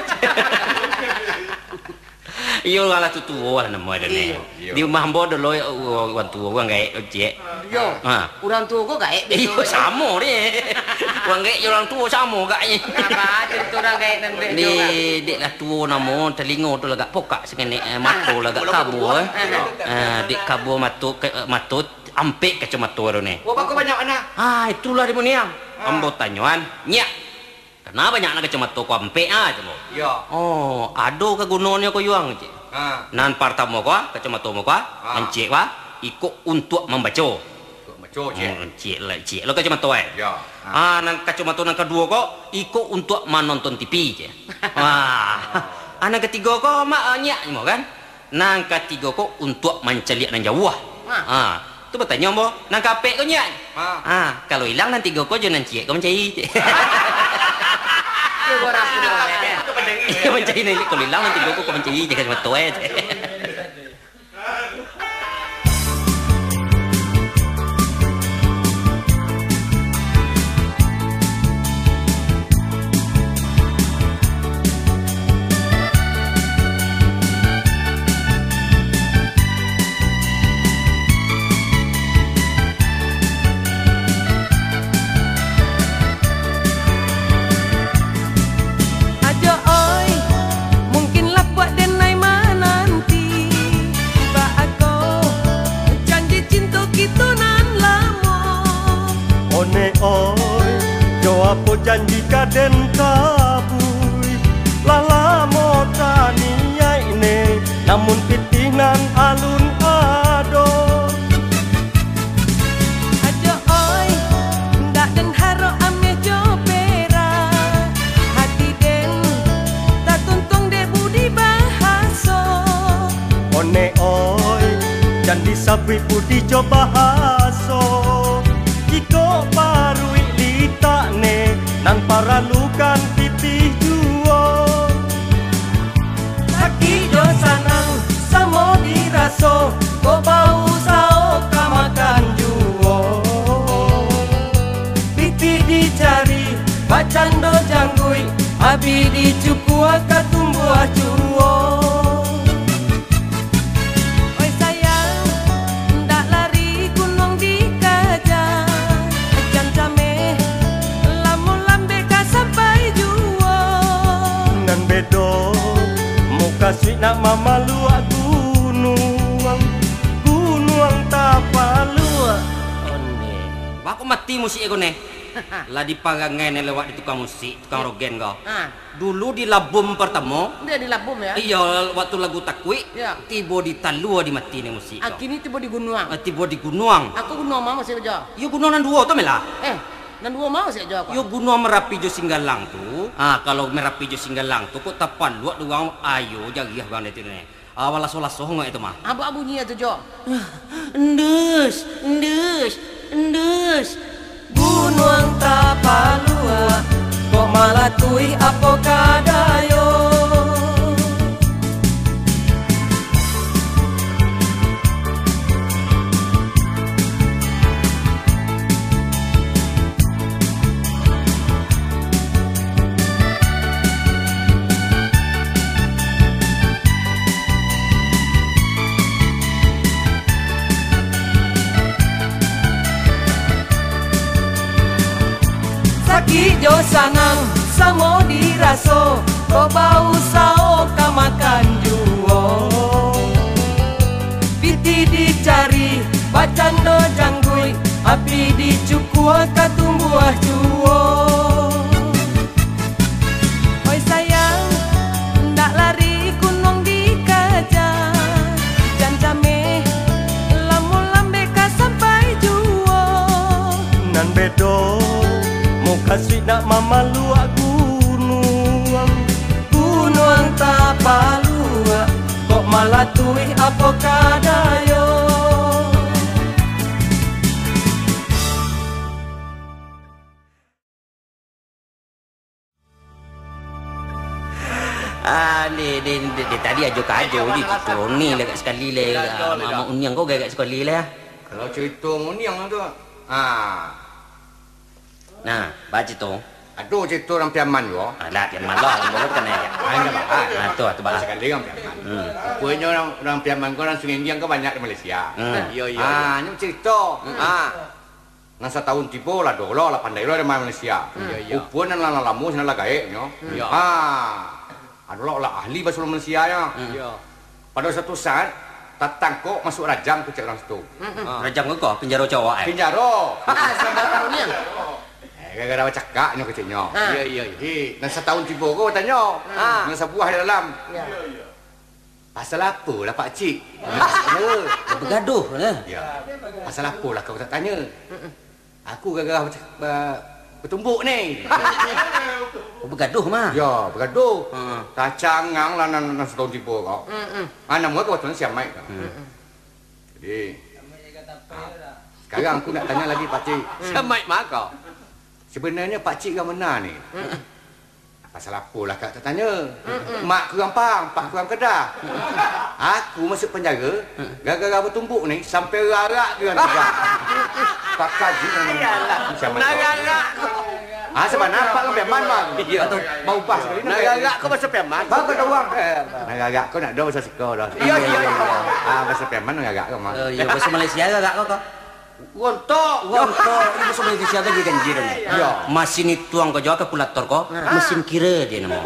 iyo lah tu tua lah nama dia ni di rumah hamba dulu orang tua orang gaek ojek Yo. ha Orang tua kau gaek iyo betul. sama ni orang gaek orang tua sama gaknya Apa cerita orang gaek dan bek ni jo. dek lah tua nama telinga tu lagak pokak sekene mata lagak kabur eh ah dek kabur matu matut ampek kacamata tu ni Kau kau banyak mana? ah itulah dia punya ambo tanyuan nyak kenapa banyak nak kacamata ku ampek ah cuma Ya. oh ado ke gunanya ko yuang cik Ah. nan pertama ko kacamata mo ko encik wa ikut untuk membaca Kau maco je. encik lah encik lo kacamata eh Ya. ah nan kacamata nan kedua ko ikut untuk menonton T V je wah anak ketiga ko mak nyak mo kan nan ketiga ko untuk menceliak nan jauh ah tu bertanya mo nan kapek ko nyak Ah. ah kalau hilang nan tiga ko je nan cik ko mencari Yo orang tua ya. Iya mencari nih kalau hilang nanti gue kok mencari jangan cuma tua aja. Ajo oi, mungkinlah buat denai menanti. Tiba aku janji cinta kita nan lama. One oi, jo apa janji kaden kabui. Lala mo taniai ne, namun pitinan alun ado. Ajo oi, ndak den haro ame jo pera. Hati den tak tuntung de budi bahaso. One oi, janji sabi pudi jo bahaso. Iko parui lita ne, nan paralukan titih juo. Laki jo sanang samo diraso, ko bau sao kamakan juo. Titih dicari, bacando janggui, abi dicukua katumbuah juo. Oi sayang, ndak lari gunung dikejar. Jam jame, lamun lambe ka sampai juo. Nan bedo, mau kasih nak mamalu gunung, gunung tapalu. Aku mati musik aku nih. Lah di pagangan yang lewat di tukang musik, tukang rogen kau. Ha. Dulu di labum pertama, Dia di labum ya. iya waktu lagu takwi, Ya. tiba di talua di mati nih musik kau. Akini tiba di gunung. Ah, tiba di gunung. Aku gunung mau sih aja. Yo gunung nan dua tu mela. Eh, nan dua mau sih aja aku. Yo gunung Merapi jo Singgalang tu. Ah kalau Merapi jo Singgalang tu kok tapan luak doang ayo jagih bang itu nih. Awal laso-laso ngok itu mah. Apa bunyinya tuh, Jo? Endus, endus, endus. Gunung Tapalua kok malah tui apa kadayo. Kijo sanang samo diraso ko bau sao kamakan juo piti dicari bacando janggui api dicukua katumbuah juo. Oi sayang ndak lari gunung dikejar jancame lamun lambe ka sampai juo nan bedo kasih nak mamalu gunung Gunung Tapalua kok malah tui apa kadayo. Ah, ni ni tadi ajo kajo je cerita ni lah kat sekali lah. Mama Unyang kau gagak sekali lah. Kalau cerita Unyang tu. Ah. Nah, baca tu. Aduh cerita orang Piaman tu. Ah, dah Piaman lah, boleh kan ya. Ah, enggak apa. Ah, tu tu balas. Sekali orang Piaman. Hmm. Punya orang orang Piaman kau orang Sungai Indian kau banyak di Malaysia. Iya iya. Ah, ni cerita. Ah. Nasa tahun tiba lah dulu lah pandai lo di Malaysia. Iya iya. Upun dan lala lamu sana lah gaek nyo. Iya. Ah. Aduh lah ahli bahasa Malaysia ya. Iya. Pada satu saat tatang kok masuk rajang ke orang situ. Rajang kau penjara cowok eh. Penjara. Ah, sampai tahunnya. Gara-gara baca kaknya kecilnya. Iya iya iya. Dan setahun tiba kau tanya. Ah. Dengan sebuah di dalam. Iya iya. Pasal apa lah Pak Cik? Bergaduh lah. Ya. Pasal apa lah kau tak tanya? Aku gara-gara bertumbuk ni. Bergaduh mah. Ya, bergaduh. Tak cangang lah nan setahun tiba kau. Anak muka kau tuan siap mai. Jadi sekarang aku nak tanya lagi Pak Cik. Siap mai mak kau. Sebenarnya Pak Cik yang mana ni? Pasal apa lah kak tak tanya? Mak kurang Pang, Pak kurang Kedah. Aku masuk penjara gara-gara bertumbuk ni sampai rarak dia juga. Pak Kaji siapa nak? Ah sebenarnya Pak kau Piaman bang. Iya tu mau pas sekali. Nagarak kau bahasa Piaman. Bang kau uang. Nagarak kau nak dua bahasa Siko dah. Iya iya. Ah bahasa Piaman nagarak kau mah. Iya bahasa Malaysia nagarak kau kau. Gontok, gontok. Itu sudah Malaysia lagi ganjil ni. Ya. Mesin itu tuang kau jawab kalkulator kau. Mesin kira dia nama.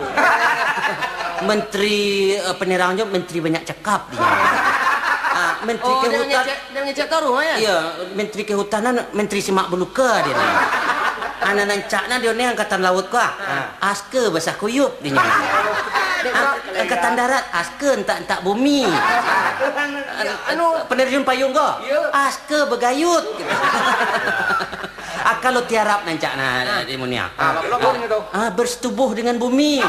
Menteri penerang je menteri banyak cakap dia. Ah, menteri oh, kehutan. Dia ngecek taruh ya? Iya, menteri kehutanan menteri semak beluka dia nama. Anak nancakna dia ni angkatan laut kau. Aska basah kuyup dia nama. Angkatan darat aska entak-entak bumi. Anu penerjun payung kau. Aska bergayut. Ah kalau tiarap nancakna di munia. Ah, ah bersetubuh dengan bumi.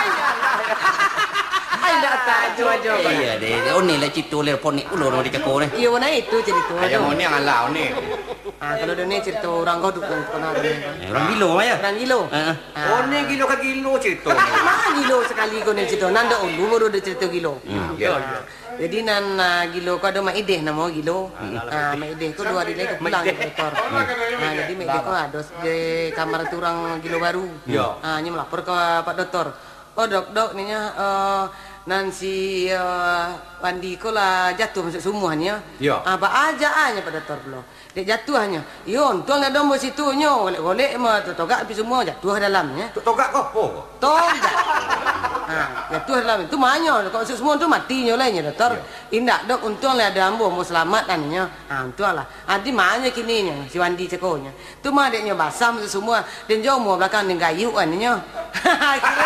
Ai dak tahu aja. Iya deh. Oh ni lah cerita lerponik ulo no di cakor ni. Iya mana itu cerita. Ayah mau ni ngalah ni. Ah kalau dia ni cerita orang kau dukung kena ni. Orang gilo ya. Orang gilo. Oh ni gilo ke gilo cerita. Mah gilo sekali kau ni cerita. Nanda ulu baru dia cerita gilo. Ya. Jadi nan gilo kau ada mak ideh nama gilo. Ah mak ideh kau dua hari lagi pulang ke motor. Ah jadi mak ideh kau ada di kamar tu orang gilo baru. Ah ni melapor ke Pak Doktor. Oh dok dok ni nya nan si uh, Wandi ko lah jatuh masuk semuanya. Ya. Ah ba aja hanya pada tor belum. Dek jatuh hanya. Yo untung ada dombo situ nyo golek-golek mah togak api semua jatuh ke dalamnya. Togak kau apa? Togak. Ah, jatuh dalam itu manyo kalau masuk semua tu mati nyo lainnya doktor. Indak dok untung lah ada ambo mau selamat kan nyo. Ah untung lah. Adi manyo kini nya si Wandi cekonya. Tu mah deknya basah masuk semua dan jauh mau belakang dengan gayu kan nyo.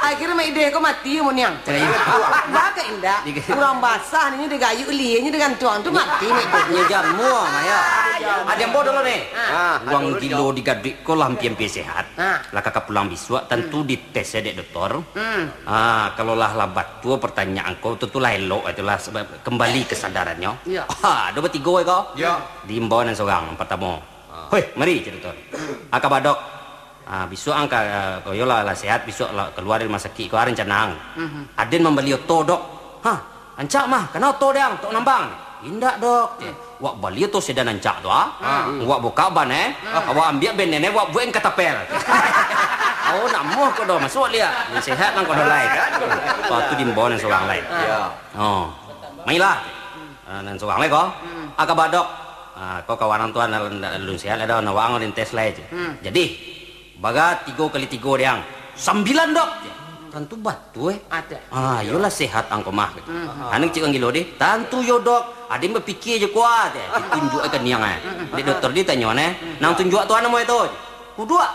Akhirnya mak ide kau mati mo niang. Baka indah. Kurang basah ni dia gayu linya dengan tuan tu mati mak ide. Nya jamu Maya. Ada yang bodoh lo nih. Uang gilo digadik ko lampi-lampi sehat. Lah kakak pulang biswa tentu dites ya dek dokter. Ah, kalau lah labat tua pertanyaan kau tentu lah elok itulah sebab kembali kesadarannya. Ah, dua tiga kau. Ya. Diimbau dan seorang pertama. Hoi, mari dokter. Akak badok. Ah, besok angka uh, koyo lah, lah sehat besok lah keluar dari rumah sakit kau rencana. Mm-hmm. Aden membeli oto dok. Hah, ancak mah, kena oto dang, tok nambang. Indak dok. Mm. Wak beli oto sedan ancak tu ah. Mm. Wak buka ban eh. Mm. Wak ambil ben nenek wak bueng katapel. Oh, nak moh kau dah masuk dia. Ni sehat nang kau dah lain. Kau tu dimbau nang seorang lain. Ya. Oh. Mailah. Uh, nang seorang lain kau. Mm. Agak badok. Ah, kau kawan tuan lu sehat ada nawang orang tes lain. Mm. Jadi baga tiga kali tiga dia sembilan dok tentu batu eh ada ah yolah sehat angko mah gitu mm. Anak cik gilo deh tentu yo dok ada yang berpikir je kuat ya ditunjuk ke niang eh di dokter dia tanya ne nang tunjuk tu anak mau itu kudua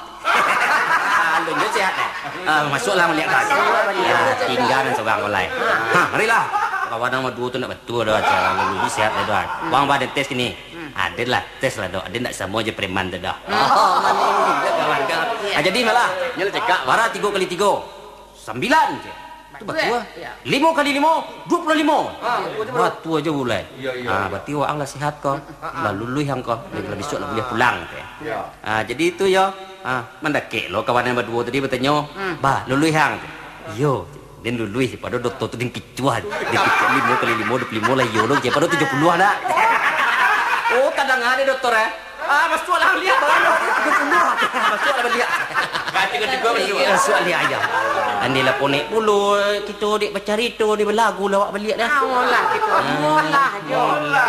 lu je sehat eh ah masuklah melihat lagi tinggal dan seorang lain ha marilah kawan nama dua tu nak betul dah cara lu sehat dah bang badan tes ni ada lah tes lah dok ada nak sama je preman dah oh mana ini kawan kan jadi malah nyala cekak bara tiga kali tiga sembilan je tu betul lima kali lima dua puluh lima betul aja mulai ah berarti orang lah sehat kau lalu lu yang kau lebih besok lah boleh pulang ah jadi itu ya ah mendakek lo kawan yang berdua tadi bertanya bah lulu yang yo dan lulu pada dokter tu ding kicuan dia kicuk lima kali lima dua puluh lima lah yo lo je pada tujuh puluh dah. Oh, kadang ada dokter eh. Ah, masuk lah lihat baru tiga puluh. Masuk lah lihat. Kata ketiga masuk. Masuk lihat aja. Andi lah ponek dulu kita dik bercari tu di belagu lawak balik dah. Amolah kita. Molah jo.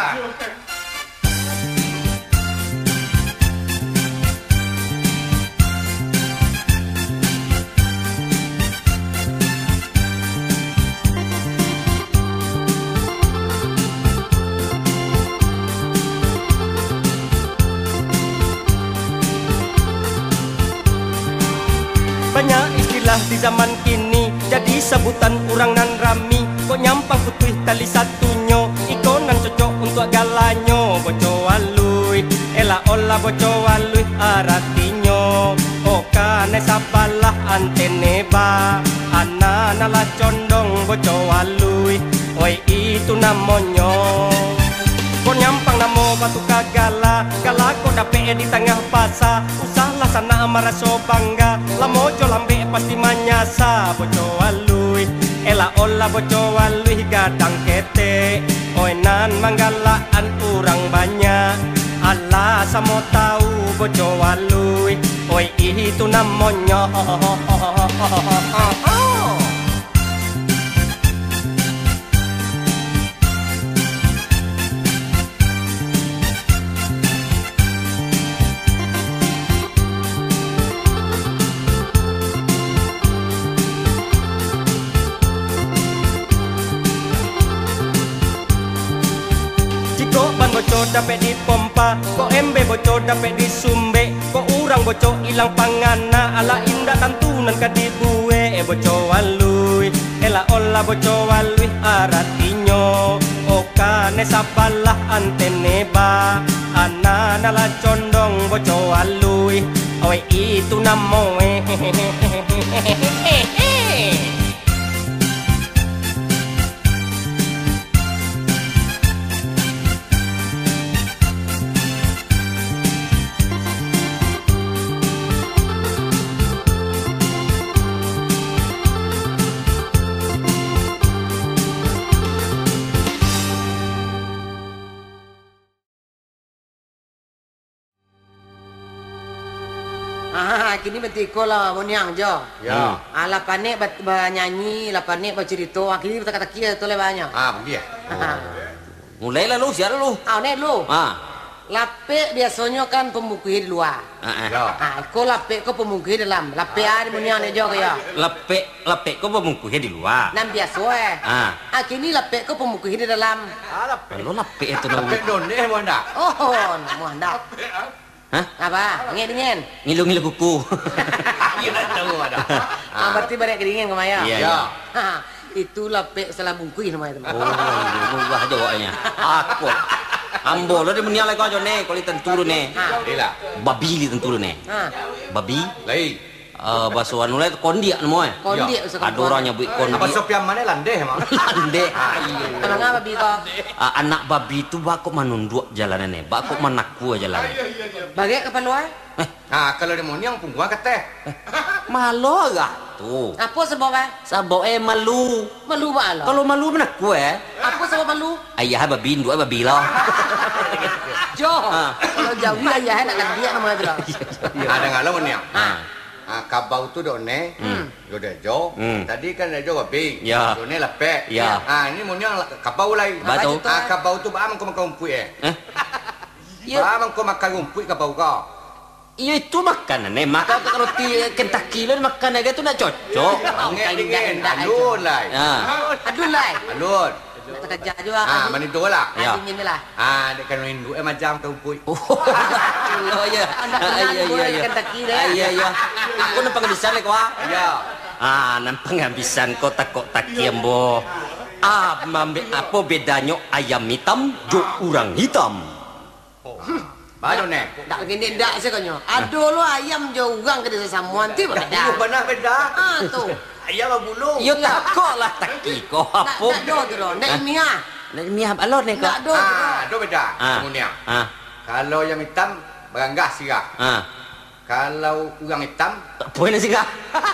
Banyak istilah di zaman kini jadi sebutan orang nan rami. Kok nyampang putih tali satunya iko nan cocok untuk galanyo. Boco walui ela ola boco walui aratinya. Oka ne sabalah antene ba anana la condong boco walui. Oi itu namonyo. Kok nyampang namo batu kagala gala kok dape di tengah pasar usahlah sana amaraso bangga lamojo lambe pasti manyasa boco walui ela ola boco walui gadang kete oi nan manggalaan urang banyak Allah samo tahu boco walui oi itu namonyo. Bocor dapat dipompa, kok embe bocor dapat disumbe, kok urang bocor hilang pangana, ala indah tantunan kadibue, eh bocor walui, ela ola bocor walui aratinyo, oka ne sabalah antene ba, anana la condong bocor walui, oi itu namo Ah, kini betiko lah moniang jo. Ya. Ah, lapane nyanyi, lapane bercerita, akhirnya berteka-teki tu le banyak. Ah, dia. Mulai lah lu, siapa lu? Ah, nek lu. Ah. Lape biasanya kan pemukul di luar. Ah, ya. Ah, ko lape ko pemukul di dalam. Lape ada moniang ne jo ya. Lape, lape kau pemungkuh di luar. Nam biasa eh. Ah. Ah, kini lape ko pemukul di dalam. Ah, lape. Lo lape itu Lape dong. doneh mana? Oh, nama anda. Hah? Apa? Ngek dingin. Ngilu-ngilu kuku. Iya nak tahu ada. Ah, berarti banyak kedingin ke Maya. Iya, Ya. iya. Ha, itu lapik salah bungkui namanya teman. Oh, murah jawabnya. Aku. Ambo lo dia meniang lagi aja nih, kalau tentu lo nih. Ila. Babi li tentu lo nih. Ha. Babi. Lai. Eh bahasa anu lah kondiak namanya. Kondi Ya. usah Ada orang nyebut Apa kondiak. sopian mana landeh emang? Lande. Emang apa bi kok? Ah, anak babi itu bakok manunduk jalanannya, bakok manaku jalan. Bagai kapan luar? Nah, kalau dia mau niang punggung keteh. Malu agak tuh. Apa sebab eh? Sabo eh malu. Malu ba lo? Kalau malu mana ku eh? Apa sebab malu? Ayah babi dua babi lah. Jo. Ah. Kalau jauh ayah nak lagi dia namanya tu lah. Ada ngalo mau niang. Ah. Ah, kabau tu dok ne. Yo dah jo. Hmm. Tadi kan dah jo babi. Ya. Do ne lepek. Ya. Ah, ini mau niang kabau lai. Batu. Ah, kabau tu ba kau makan rumput eh. Eh? Ba kau makan rumput kabau kau. Iya itu makanan eh. Maka kalau roti Kentucky lo makan aja tu nak cocok. Ngek dingin. indah aja. Alun lai. Ah. Aduh lai. Alun. Nak kerja juga. Ah, mani tu lah. Ya. Dingin ni lah. Ah, dek kan rindu eh macam tu rumput. Oh, ya. Anak Ah, kenal iya boleh iya iya. Kentucky dah. Ah, iya iya. Aku nampak kebisan lek wah. Ya. Ah, nampak kebisan kau takut takiem bo. Ah, mambe apa bedanya ayam hitam jo urang hitam? Baru ne. Tak gini dak sekonyo. Aduh lo ayam jo urang ke desa samuan ti Iya beda. benar beda. Ah tu. Ayam bulu. Yo takut lah taki kau Nak apa? nak do tu do. Nak mia. Nak miah alor ni kau. Nak do. Ah, do beda. Ah. Kemudian. Ah. Kalau yang hitam beranggas sirah. Ah. Kalau urang hitam Poin sih kah?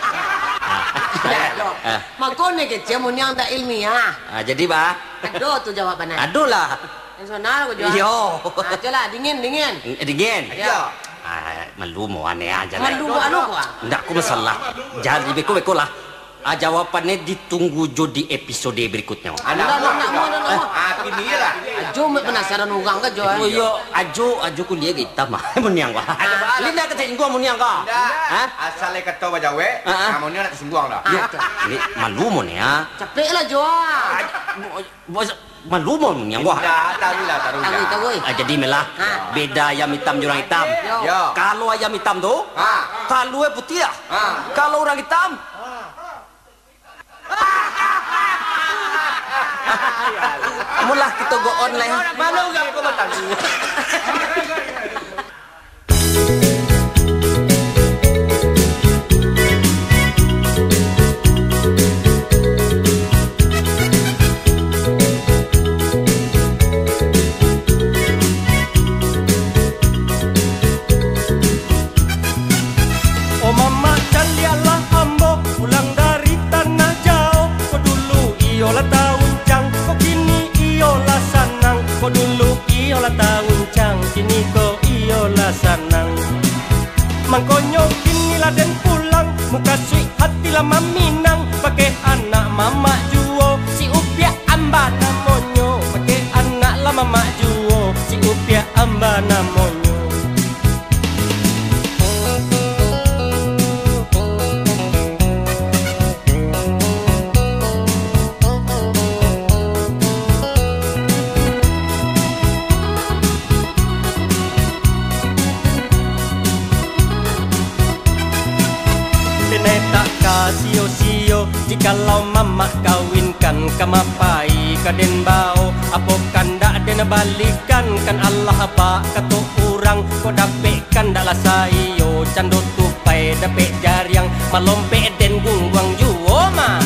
Do. Ah. Makone ke cemu yang tak ilmiah. Ah, jadi bah, Aduh tu jawapannya. aduh lah. Yang sonar aku jawab. Yo. Ah, coba dingin dingin. Dingin. Ya. Ah, malu mau aneh aja lah. Malu anu ko. Enggak aku masalah. Jadi beko-beko lah. Ah, jawabannya ditunggu jo di episode berikutnya. ada Nak nak nak mau nak mau. Ah, ini lah. Ajo penasaran urang ke jo. Oh iya, ajo ajo kuliah kita mah muniang wah. Linda kata inggo muniang ka. Hah? Asal kata bajawe, Ah, ah. kamu ni nak singguang dah. Yo, ini malu mo ya. Capek lah jo. Bos malu mo muniang wah. Dah, tahu lah, tahu Tahu lah. tahu. Ah, jadi melah Ah. beda ayam hitam jurang hitam. Yo. Ya. Kalau ayam hitam tu, Ah. kalau putih ah. Ah. Kalau orang hitam, mulah kita go online. Malu gak kau batang? Oh mama calialah ambo pulang dari tanah jauh. Kau dulu iolah tauncang, kau kini iolah sanang. Kau dulu iolah tauncang, kini kau iolah sanang. Mangkonyo kini laden pulang, muka sweet hati lama minang. Pakai anak mama juo, si upia amba namonyo. Pakai anak lama mama juo, si upia amba namonyo. Denai tak kasio-sio jikalau mama kawinkan kamapai kaden bau apo kandak den balikan kan Allah ba kato urang ko dapekan dak lasaio cando tupai dapek jariang malompe den gungwang juo ma.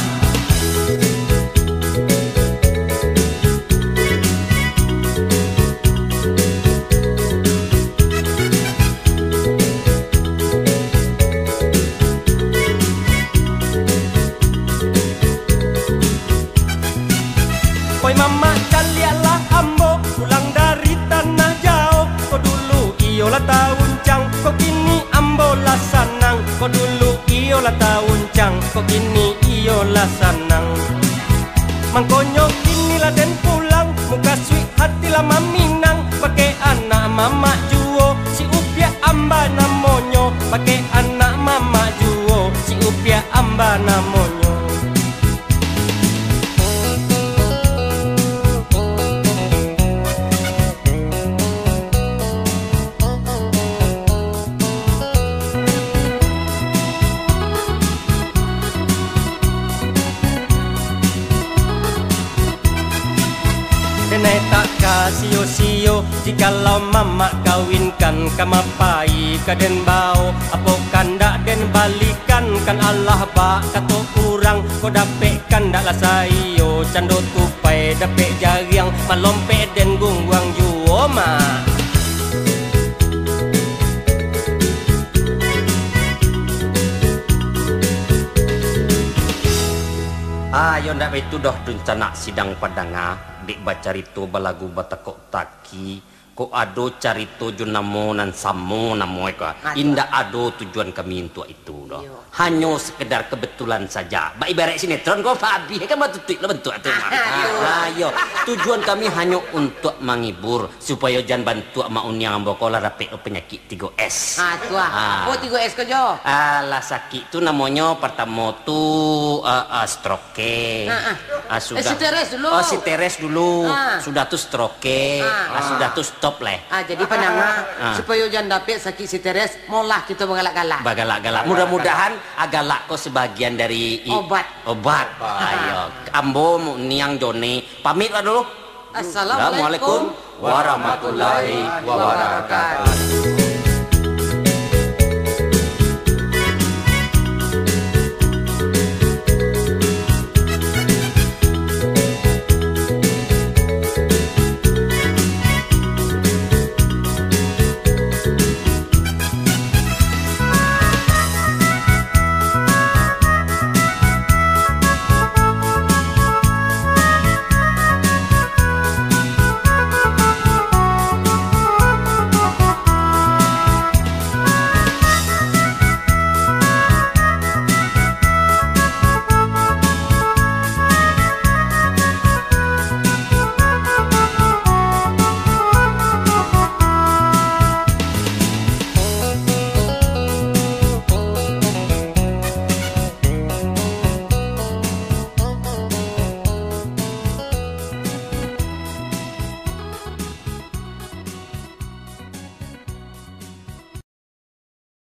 Oi mama calialah ambo pulang dari tanah jauh. Kau dulu iolah tauncang, kau kini ambo lah sanang. Kau dulu iolah tauncang, kau kini iolah sanang. Mangkonyo kini laden pulang, muka sweet hati lama minang. Pakai anak mama juo, si upia amba namonyo. Pakai anak mama juo, si upia amba namonyo. Aneh tak kasio-sio jikalau mamak kawinkan kamapai kaden bau apa kandak den balikan kan Allah bak kato kurang ko dapekkan dak lah sayo cando tupai dapek jariang malompe den gungguang juo ma. Ayo ndak itu dah rencana sidang padanga dik bacarito balagu batakok taki ko ado carito jo namo nan samo namo ko indak ado tujuan kami untuk itu doh hanya sekedar kebetulan saja ba ibarat sinetron ko Fabi kan batutik lah bentuk atuh ayo tujuan kami hanya untuk menghibur supaya jangan bantu mak unyang bokola dapet penyakit tiga S ah tua oh tiga S ko jo alah sakit tu namanya pertama tu uh, uh, stroke ah sudah si teres dulu oh si teres dulu sudah tu stroke ah sudah tu stop leh. Ah jadi pandangan ah. supaya jangan dapat sakit si teres, molah kita mengalak-galak. Bagalak-galak. Mudah-mudahan agalak kau sebagian dari obat. Obat. Ayo, ambo niang Joni pamit lah dulu. Assalamualaikum warahmatullahi wabarakatuh.